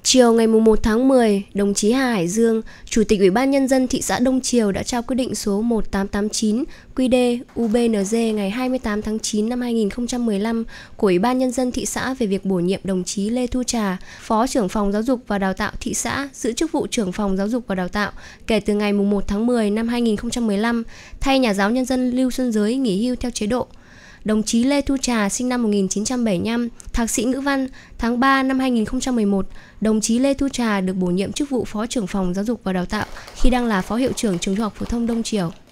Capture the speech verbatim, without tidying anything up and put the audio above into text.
Chiều ngày một tháng mười, đồng chí Hà Hải Dương, Chủ tịch Ủy ban Nhân dân thị xã Đông Triều đã trao quyết định số một nghìn tám trăm tám mươi chín quy đê u bê en giê ngày hai mươi tám tháng chín năm hai nghìn không trăm mười lăm của Ủy ban Nhân dân thị xã về việc bổ nhiệm đồng chí Lê Thu Trà, Phó trưởng phòng Giáo dục và Đào tạo thị xã, giữ chức vụ trưởng phòng Giáo dục và Đào tạo kể từ ngày một tháng mười năm hai nghìn không trăm mười lăm, thay nhà giáo nhân dân Lưu Xuân Giới nghỉ hưu theo chế độ. Đồng chí Lê Thu Trà sinh năm một nghìn chín trăm bảy mươi lăm, thạc sĩ ngữ văn, tháng ba năm hai nghìn không trăm mười một, đồng chí Lê Thu Trà được bổ nhiệm chức vụ Phó trưởng phòng Giáo dục và Đào tạo khi đang là Phó hiệu trưởng Trường Trung học phổ thông Đông Triều.